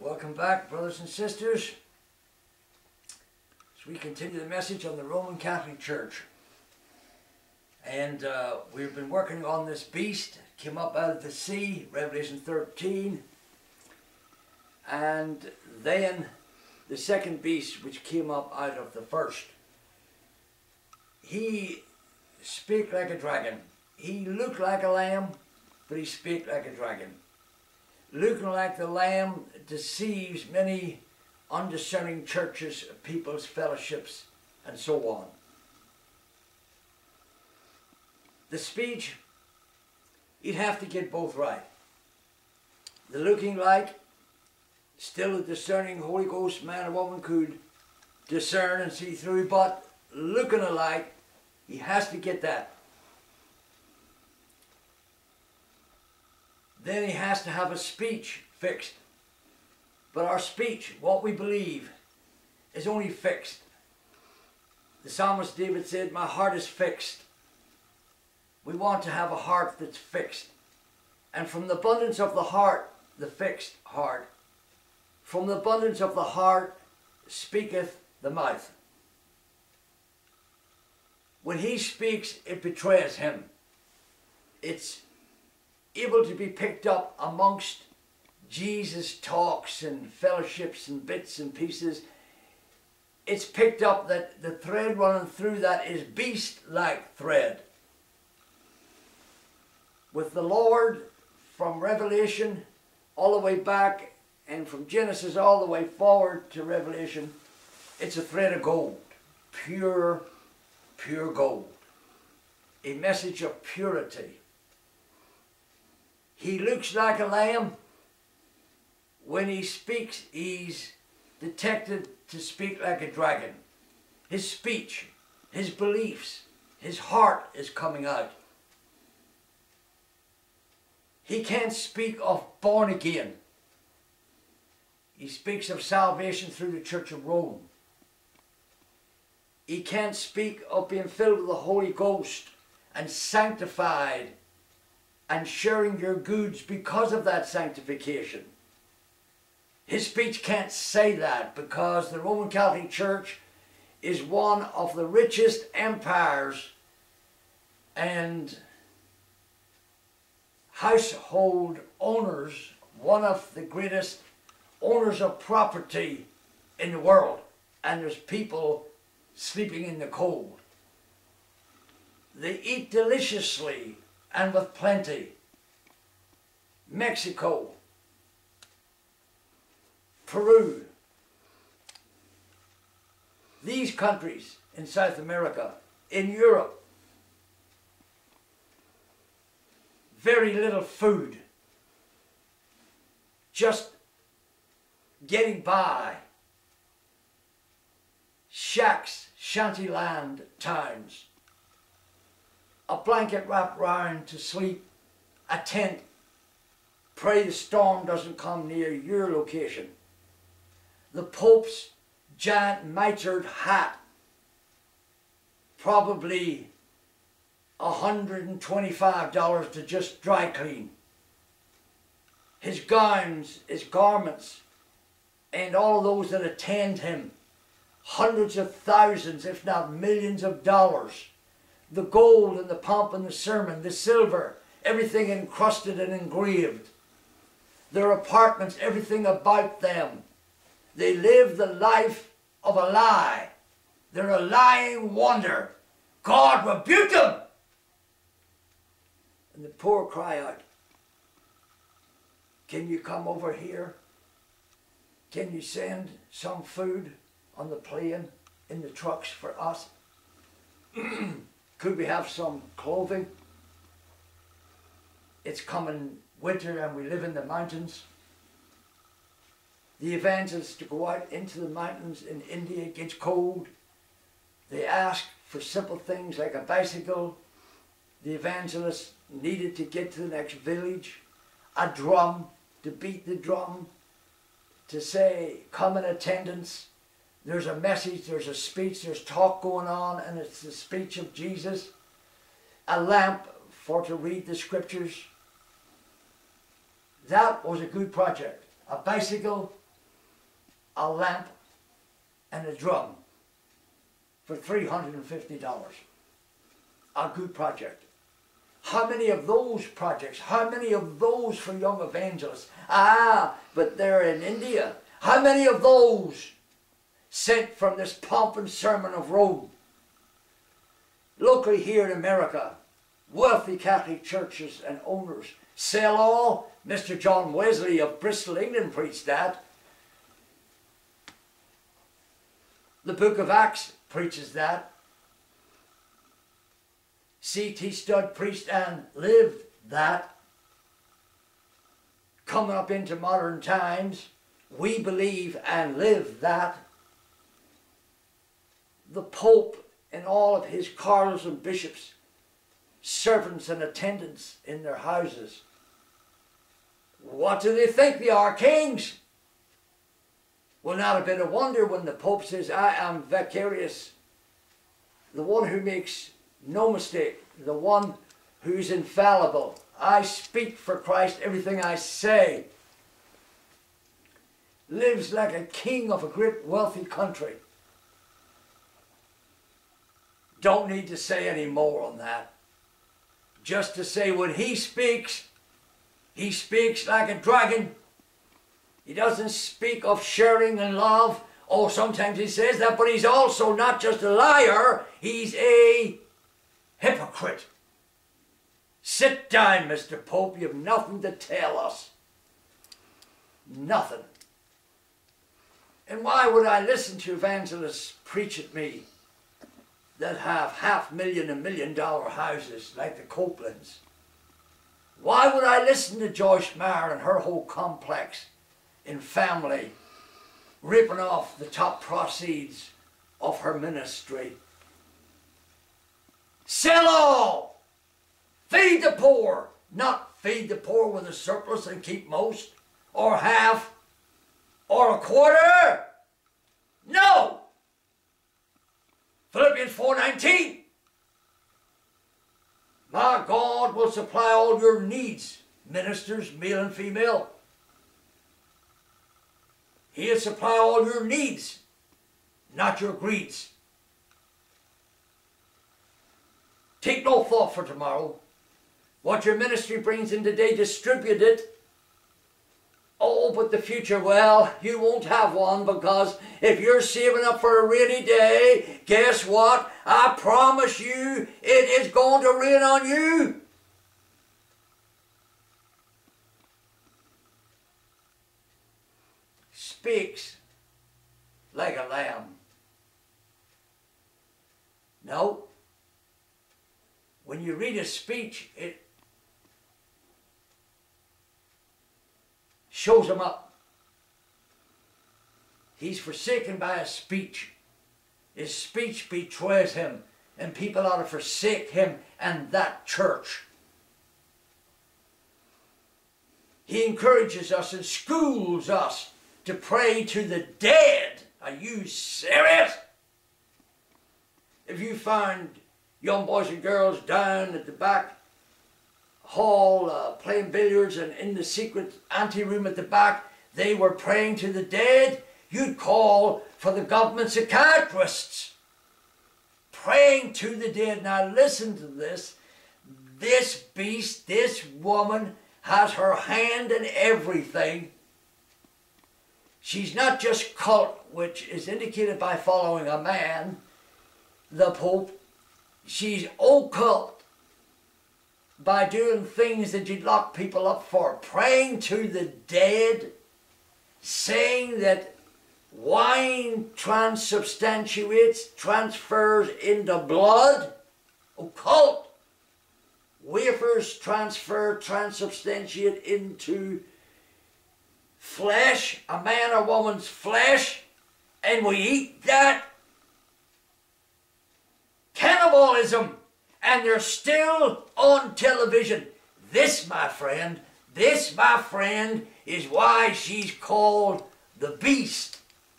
Welcome back, brothers and sisters, as we continue the message on the Roman Catholic Church. And we've been working on this beast, came up out of the sea, Revelation 13, and then the second beast which came up out of the first. He spake like a dragon. He looked like a lamb, but he spake like a dragon. Looking like the lamb deceives many undiscerning churches, peoples, fellowships, and so on. The speech, you'd have to get both right. The looking like, still a discerning Holy Ghost man or woman could discern and see through, but looking alike, he has to get that. Then he has to have a speech fixed. But our speech, what we believe, is only fixed. The psalmist David said, "My heart is fixed." We want to have a heart that's fixed. And from the abundance of the heart, the fixed heart, from the abundance of the heart speaketh the mouth. When he speaks, it betrays him. It's able to be picked up amongst Jesus' talks and fellowships and bits and pieces. It's picked up that the thread running through that is beast-like thread. With the Lord, from Revelation all the way back, and from Genesis all the way forward to Revelation, it's a thread of gold. Pure, pure gold. A message of purity. He looks like a lamb. When he speaks, he's detected to speak like a dragon. His speech, his beliefs, his heart is coming out. He can't speak of born again. He speaks of salvation through the Church of Rome. He can't speak of being filled with the Holy Ghost and sanctified and sharing your goods because of that sanctification. His speech can't say that, because the Roman Catholic Church is one of the richest empires and household owners, one of the greatest owners of property in the world, and there's people sleeping in the cold. They eat deliciously and with plenty. Mexico, Peru, these countries in South America, in Europe, very little food, just getting by. Shacks, shanty land towns, a blanket wrapped round to sleep, a tent, pray the storm doesn't come near your location. The Pope's giant mitred hat, probably $125 to just dry clean. His gowns, his garments, and all those that attend him, hundreds of thousands, if not millions of dollars. The gold and the pomp and the sermon, the silver, everything encrusted and engraved. Their apartments, everything about them. They live the life of a lie. They're a lying wonder. God rebuke them! And the poor cry out, "Can you come over here? Can you send some food on the plane, in the trucks for us? Could we have some clothing? It's coming winter and we live in the mountains." The evangelists to go out into the mountains in India, it gets cold. They ask for simple things like a bicycle. The evangelists needed to get to the next village, a drum, to beat the drum, to say, "Come in attendance." There's a message, there's a speech, there's talk going on, and it's the speech of Jesus. A lamp for to read the scriptures. That was a good project. A bicycle a lamp and a drum for $350. A good project. How many of those projects, how many of those for young evangelists? Ah, but they're in India. How many of those sent from this pomp and sermon of Rome? Locally here in America, wealthy Catholic churches and owners sell all. Mr. John Wesley of Bristol, England preached that. The book of Acts preaches that. C.T. Studd preached and lived that. Coming up into modern times, we believe and live that. The Pope and all of his cardinals and bishops, servants and attendants in their houses. What do they think they are? Kings? Well, not a bit of wonder when the Pope says, I am vicarious, the one who makes no mistake, the one who's infallible. I speak for Christ, everything I say. Lives like a king of a great wealthy country. Don't need to say any more on that. Just to say when he speaks like a dragon. He doesn't speak of sharing and love. Oh, sometimes he says that, but he's also not just a liar, he's a hypocrite. Sit down, Mr. Pope, you have nothing to tell us. Nothing. And why would I listen to evangelists preach at me that have $500,000 and $1 million houses like the Copelands? Why would I listen to Joyce Meyer and her whole complex in family, ripping off the top proceeds of her ministry? Sell all! Feed the poor! Not feed the poor with a surplus and keep most, or half, or a quarter. No! Philippians 4:19. My God will supply all your needs, ministers, male and female. He'll supply all your needs, not your greeds. Take no thought for tomorrow. What your ministry brings in today, distribute it. Oh, but the future, well, you won't have one, because if you're saving up for a rainy day, guess what? I promise you, it is going to rain on you. Speaks like a lamb. No. When you read a speech, it shows him up. He's forsaken by his speech. His speech betrays him, and people ought to forsake him and that church. He encourages us and schools us to pray to the dead. Are you serious? If you find young boys and girls down at the back hall playing billiards, and in the secret anteroom at the back they were praying to the dead, you'd call for the government psychiatrists. Praying to the dead. Now listen to this. This beast, this woman, has her hand in everything. She's not just cult, which is indicated by following a man, the Pope. She's occult by doing things that you'd lock people up for. Praying to the dead, saying that wine transubstantiates, transfers into blood. Occult. Wafers transubstantiate into flesh, a man or woman's flesh, and we eat that. Cannibalism, and they're still on television. This, my friend, is why she's called the beast.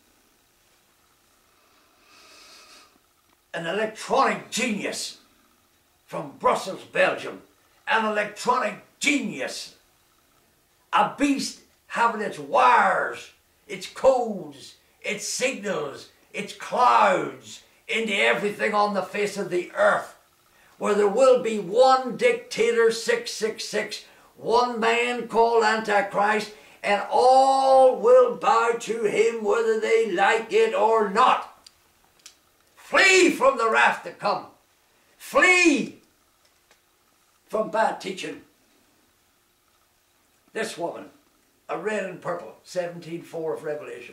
An electronic genius from Brussels, Belgium. An electronic genius. A beast having its wires, its codes, its signals, its clouds into everything on the face of the earth, where there will be one dictator, 666, one man called Antichrist, and all will bow to him whether they like it or not. Flee from the wrath to come. Flee from bad teaching. This woman, a red and purple, 17:4 of Revelation,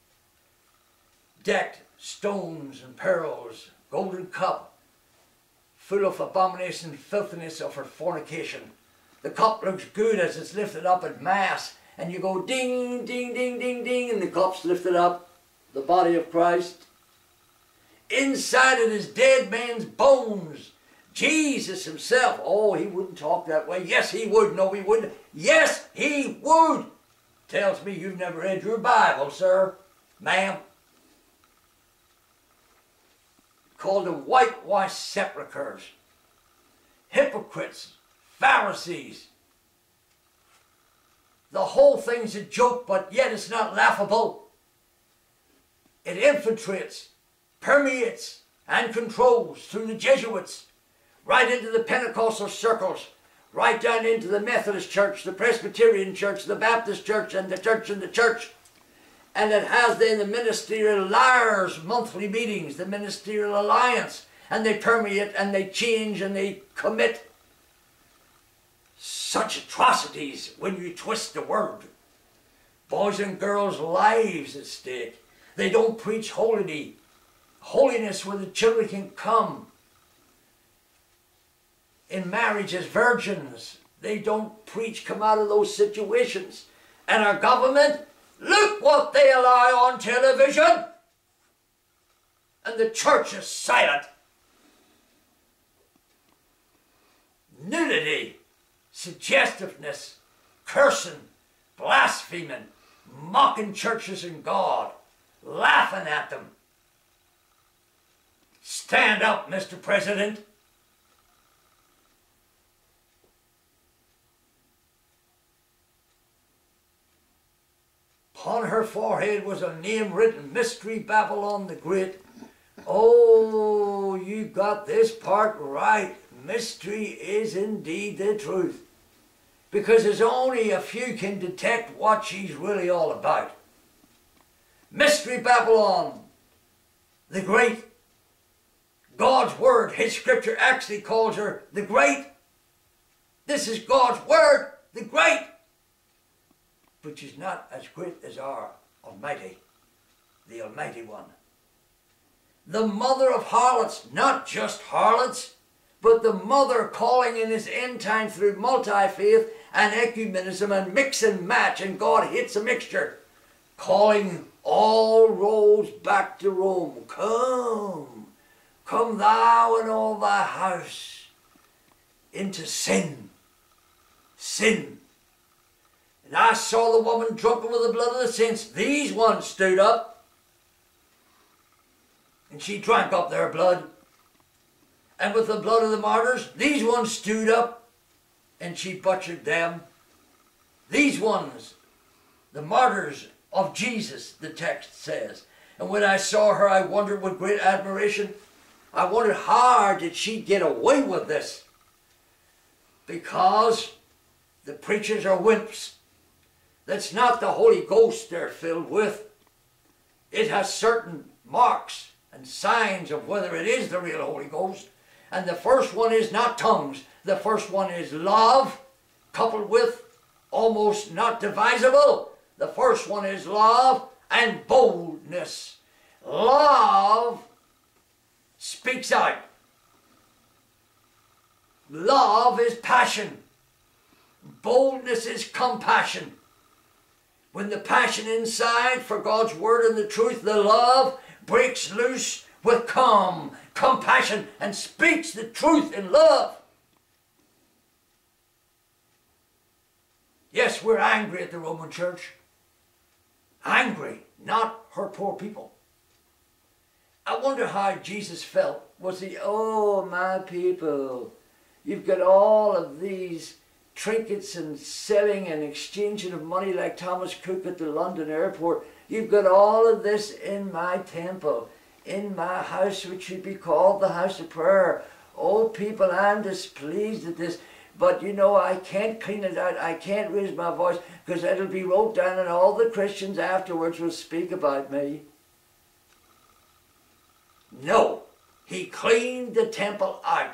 decked stones and pearls, golden cup, full of abomination and filthiness of her fornication. The cup looks good as it's lifted up at Mass, and you go ding, ding, ding, ding, ding, and the cup's lifted up, the body of Christ. Inside it is dead man's bones. Jesus himself, oh, he wouldn't talk that way. Yes, he would. No, he wouldn't. Yes, he would. Tells me you've never read your Bible, sir, ma'am. Called them whitewashed sepulchres, hypocrites, Pharisees. The whole thing's a joke, but yet it's not laughable. It infiltrates, permeates, and controls through the Jesuits, right into the Pentecostal circles, right down into the Methodist Church, the Presbyterian Church, the Baptist Church, and the Church in the Church. And it has then the Ministerial Liars monthly meetings, the Ministerial Alliance, and they permeate and they change and they commit such atrocities when you twist the word. Boys and girls' lives at stake. They don't preach holiness where the children can come in marriage as virgins. They don't preach come out of those situations. And our government, look what they allow on television. And the church is silent. Nudity, suggestiveness, cursing, blaspheming, mocking churches and God, laughing at them. Stand up, Mr. President. Upon her forehead was a name written, Mystery Babylon the Great. Oh, you got this part right. Mystery is indeed the truth. Because there's only a few can detect what she's really all about. Mystery Babylon the Great. God's Word, His Scripture actually calls her the Great. This is God's Word, the Great. But she's not as great as our Almighty, the Almighty One. The mother of harlots, not just harlots, but the mother calling in this end time through multi-faith and ecumenism and mix and match, and God hates a mixture, calling all roads back to Rome. Come, come thou and all thy house into sin, sin. And I saw the woman drunken with the blood of the saints. These ones stood up, and she drank up their blood. And with the blood of the martyrs, these ones stood up, and she butchered them. These ones, the martyrs of Jesus, the text says. And when I saw her, I wondered with great admiration. I wondered how did she get away with this? Because the preachers are wimps. That's not the Holy Ghost they're filled with. It has certain marks and signs of whether it is the real Holy Ghost. And the first one is not tongues. The first one is love, coupled with almost not divisible. The first one is love and boldness. Love speaks out. Love is passion. Boldness is compassion. When the passion inside for God's word and the truth, the love breaks loose with compassion and speaks the truth in love. Yes, we're angry at the Roman Church. Angry, not her poor people. I wonder how Jesus felt. Was he, oh, my people, you've got all of these trinkets and selling and exchanging of money like Thomas Cook at the London airport. You've got all of this in my temple, in my house, which should be called the house of prayer. Oh, people, I'm displeased at this. But you know, I can't clean it out. I can't raise my voice because it'll be wrote down and all the Christians afterwards will speak about me. No, he cleaned the temple out.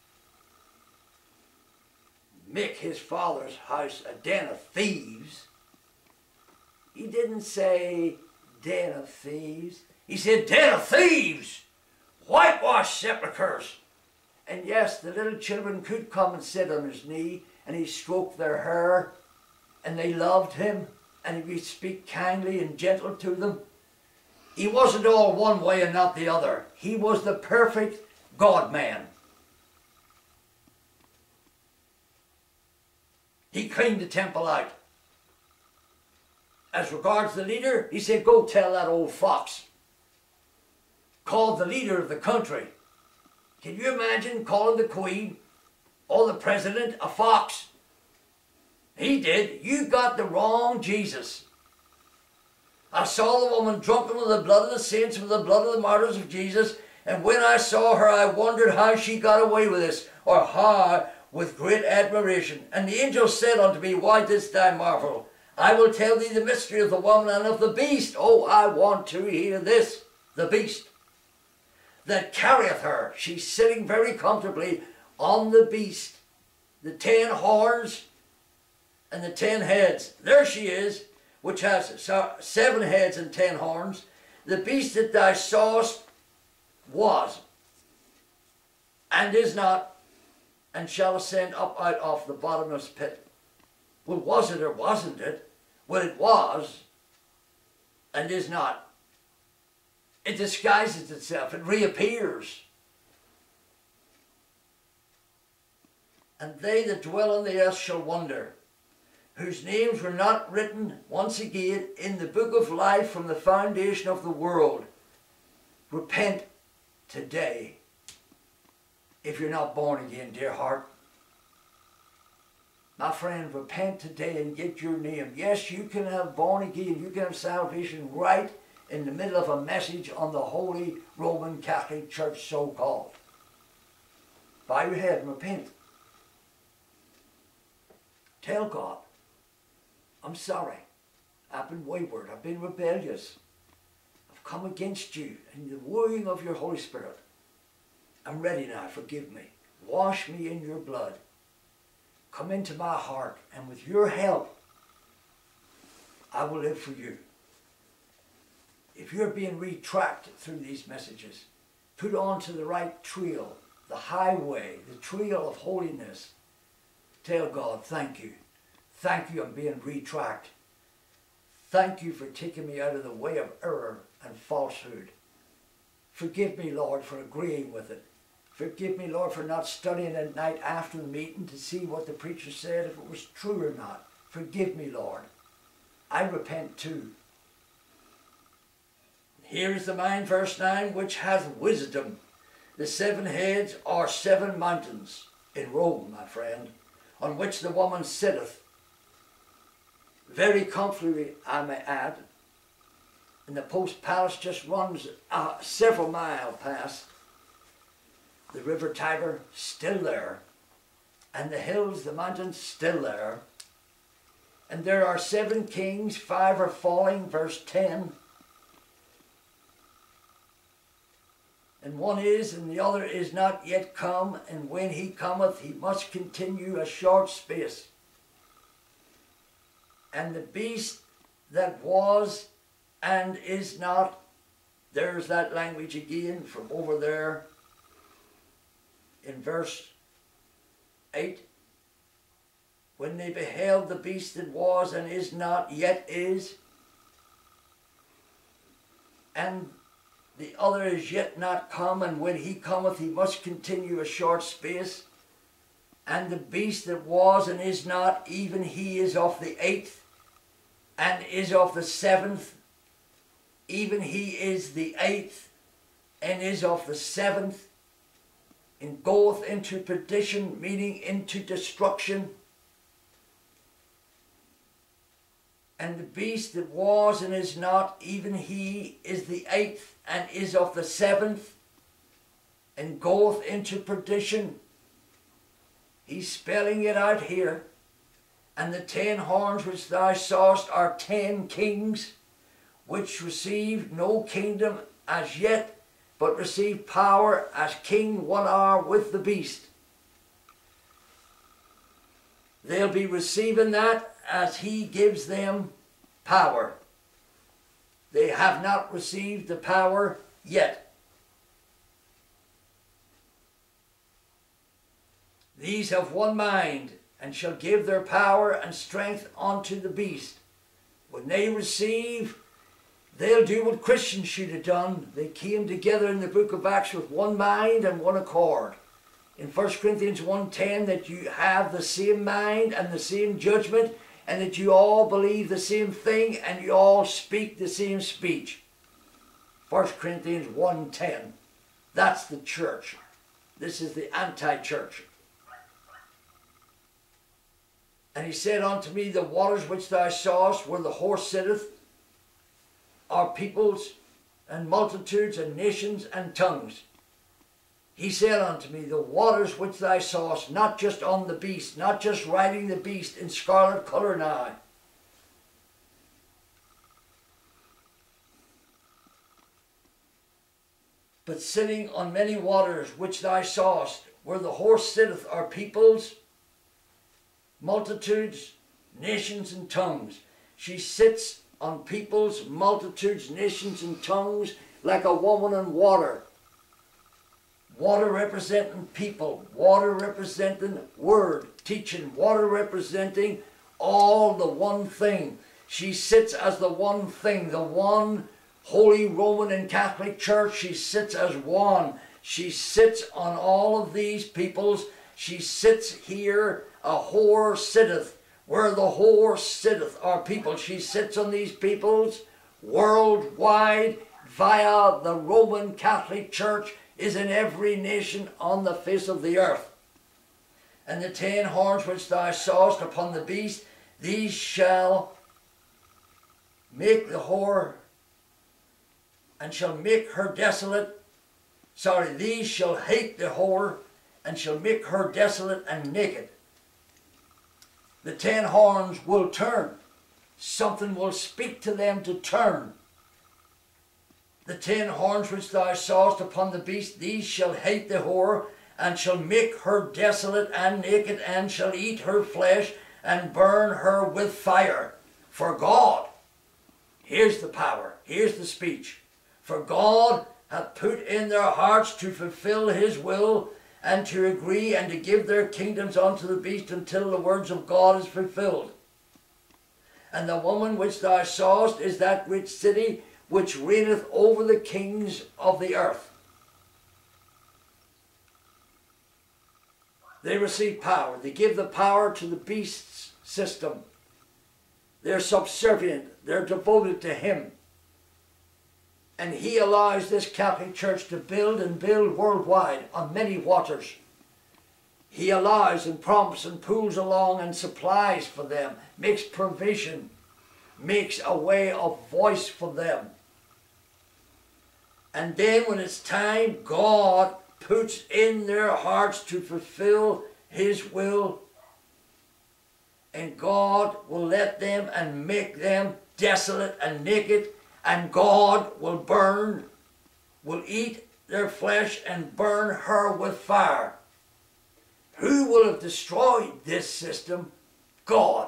Make his father's house a den of thieves. He didn't say den of thieves. He said den of thieves, whitewashed sepulchres. And yes, the little children could come and sit on his knee and he stroked their hair and they loved him and he would speak kindly and gentle to them. He wasn't all one way and not the other. He was the perfect God-man. He cleaned the temple out. As regards the leader, he said, go tell that old fox. Called the leader of the country. Can you imagine calling the Queen or the President a fox? He did. You got the wrong Jesus. I saw the woman drunken with the blood of the saints, with the blood of the martyrs of Jesus, and when I saw her, I wondered how she got away with this, or how, with great admiration. And the angel said unto me, why didst thou marvel? I will tell thee the mystery of the woman and of the beast. Oh, I want to hear this. The beast that carrieth her. She's sitting very comfortably on the beast. The 10 horns and the 10 heads. There she is, which has 7 heads and 10 horns. The beast that thou sawest was, and is not, and shall ascend up out of the bottomless pit. Well, was it or wasn't it? Well, it was, and is not. It disguises itself. It reappears. And they that dwell on the earth shall wonder, whose names were not written once again in the book of life from the foundation of the world. Repent today if you're not born again, dear heart. My friend, repent today and get your name. Yes, you can have born again. You can have salvation right in the middle of a message on the Holy Roman Catholic Church, so-called. Bow your head and repent. Tell God, I'm sorry. I've been wayward. I've been rebellious. I've come against you in the wooing of your Holy Spirit. I'm ready now. Forgive me. Wash me in your blood. Come into my heart, and with your help, I will live for you. If you're being retracted through these messages, put on to the right trail, the highway, the trail of holiness. Tell God, thank you. Thank you, I'm being retracted. Thank you for taking me out of the way of error and falsehood. Forgive me, Lord, for agreeing with it. Forgive me, Lord, for not studying at night after the meeting to see what the preacher said, if it was true or not. Forgive me, Lord. I repent too. Here is the mind, verse 9, which hath wisdom. The 7 heads are 7 mountains in Rome, my friend, on which the woman sitteth. Very comfortably, I may add. And the post palace just runs several miles past. The river Tiber, still there. And the hills, the mountains, still there. And there are 7 kings, 5 are falling, verse 10. And one is, and the other is not yet come, and when he cometh, he must continue a short space. And the beast that was and is not, there's that language again from over there in verse 8. When they beheld the beast that was and is not, yet is, and the other is yet not come, and when he cometh, he must continue a short space. And the beast that was and is not, even he is of the 8th, and is of the 7th, even he is the 8th, and is of the 7th, and goeth into perdition, meaning into destruction. And the beast that was and is not, even he is the 8th, and is of the 7th, and goeth into perdition. He's spelling it out here. And the 10 horns which thou sawest are 10 kings, which receive no kingdom as yet, but receive power as king 1 hour with the beast. They'll be receiving that as he gives them power. They have not received the power yet. These have one mind, and shall give their power and strength unto the beast. When they receive, they'll do what Christians should have done. They came together in the book of Acts with one mind and one accord. In 1 Corinthians 1:10, that you have the same mind and the same judgment, and that you all believe the same thing, and you all speak the same speech. 1 Corinthians 1:10. That's the church. This is the anti-church. And he said unto me, the waters which thou sawest, where the horse sitteth, are peoples and multitudes and nations and tongues. He said unto me, the waters which thou sawest, not just on the beast, not just riding the beast in scarlet colour now, but sitting on many waters which thou sawest, where the horse sitteth, are peoples, multitudes, nations, and tongues. She sits on peoples, multitudes, nations, and tongues like a woman in water. Water representing people, water representing word, teaching, water representing all the one thing. She sits as the one thing, the one Holy Roman and Catholic Church. She sits as one. She sits on all of these peoples. She sits here, a whore sitteth. Where the whore sitteth are people. She sits on these peoples worldwide via the Roman Catholic Church, is in every nation on the face of the earth. And the 10 horns which thou sawest upon the beast, these shall make the whore, and shall make her desolate. These shall hate the whore, and shall make her desolate and naked. The 10 horns will turn. Something will speak to them to turn. The 10 horns which thou sawest upon the beast, these shall hate the whore, and shall make her desolate and naked, and shall eat her flesh, and burn her with fire. For God, here's the power, here's the speech. For God hath put in their hearts to fulfill his will, and to agree, and to give their kingdoms unto the beast, until the words of God is fulfilled. And the woman which thou sawest is that rich city, which reigneth over the kings of the earth. They receive power. They give the power to the beast's system. They're subservient. They're devoted to him. And he allows this Catholic Church to build and build worldwide on many waters. He allows and prompts and pulls along and supplies for them, makes provision, makes a way of voice for them. And then when it's time, God puts in their hearts to fulfill his will, and God will let them and make them desolate and naked, and God will burn, will eat their flesh and burn her with fire. Who will have destroyed this system? God.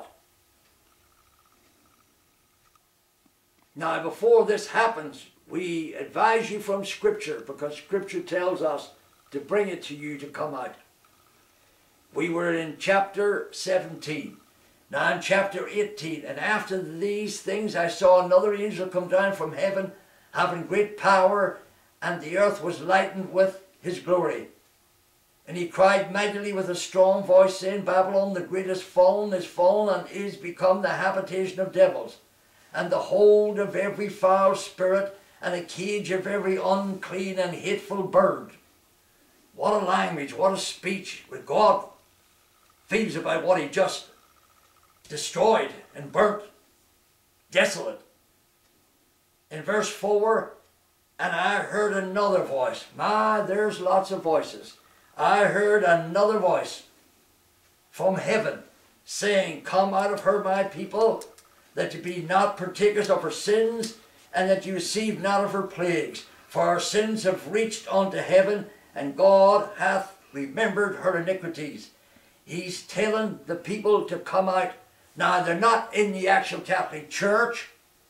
Now, before this happens, we advise you from Scripture, because Scripture tells us to bring it to you to come out. We were in chapter 17. Now in chapter 18, and after these things I saw another angel come down from heaven, having great power, and the earth was lightened with his glory. And he cried mightily with a strong voice, saying, Babylon the great is fallen, and is become the habitation of devils, and the hold of every foul spirit, and a cage of every unclean and hateful bird. What a language, what a speech, when God feels about what he just destroyed and burnt. desolate. In verse 4, and I heard another voice. There's lots of voices. I heard another voice from heaven saying, come out of her, my people, that you be not partakers of her sins, and that you receive not of her plagues. For our sins have reached unto heaven, and God hath remembered her iniquities. He's telling the people to come out. Now, they're not in the actual Catholic Church,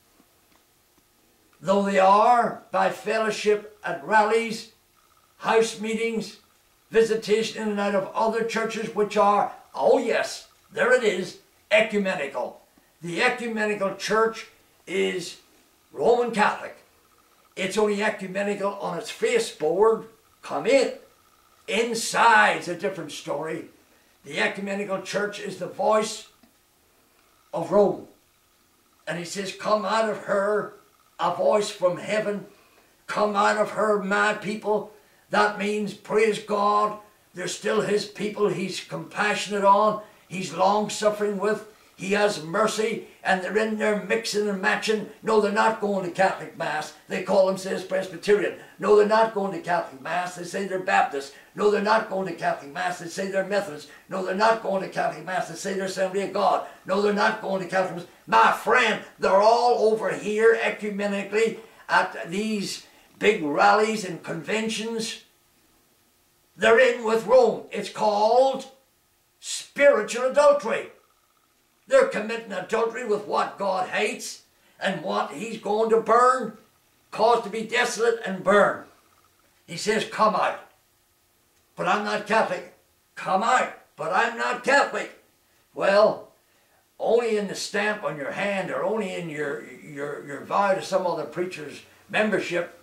though they are by fellowship at rallies, house meetings, visitation in and out of other churches, which are, oh yes, there it is, ecumenical. The ecumenical church is Roman Catholic. It's only ecumenical on its face board. Come in. Inside's a different story. The ecumenical church is the voice of Rome. And he says, come out of her, a voice from heaven. Come out of her, my people. That means, praise God, they're still his people. He's compassionate on. He's long-suffering with. He has mercy, and they're in there mixing and matching. No, they're not going to Catholic Mass. They call themselves Presbyterian. No, they're not going to Catholic Mass. They say they're Baptist. No, they're not going to Catholic Mass. They say they're Methodist. No, they're not going to Catholic Mass. They say they're Assembly of God. No, they're not going to Catholic Mass. My friend, they're all over here ecumenically at these big rallies and conventions. They're in with Rome. It's called spiritual adultery. They're committing adultery with what God hates and what he's going to burn, cause to be desolate and burn. He says, come out. But I'm not Catholic. Come out. But I'm not Catholic. Well, only in the stamp on your hand, or only in your vow to some other preacher's membership.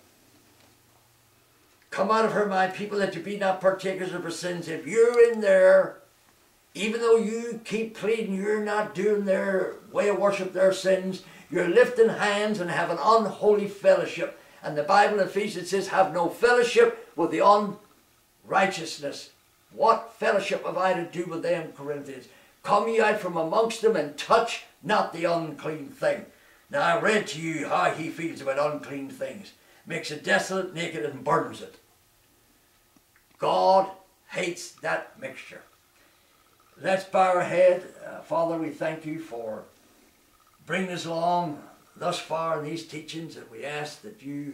Come out of her, my people, that you be not partakers of her sins. If you're in there, even though you keep pleading you're not doing their way of worship, their sins, you're lifting hands and have an unholy fellowship. And the Bible in Ephesians says, have no fellowship with the unrighteousness. What fellowship have I to do with them, Corinthians? Come ye out from amongst them and touch not the unclean thing. Now I read to you how he feels about unclean things. Makes it desolate, naked, and burns it. God hates that mixture. Let's bow our head. Father, we thank you for bringing us along thus far in these teachings, and we ask that you,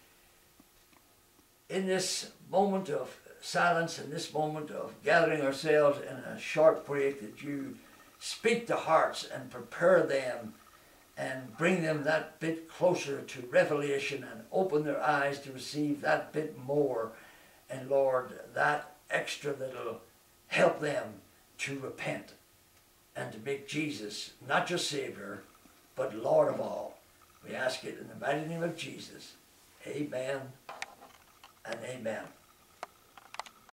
in this moment of silence, in this moment of gathering ourselves in a short break, that you speak to hearts and prepare them and bring them that bit closer to revelation and open their eyes to receive that bit more. And Lord, that extra that'll help them to repent and to make Jesus not just Savior, but Lord of all. We ask it in the mighty name of Jesus. Amen and amen.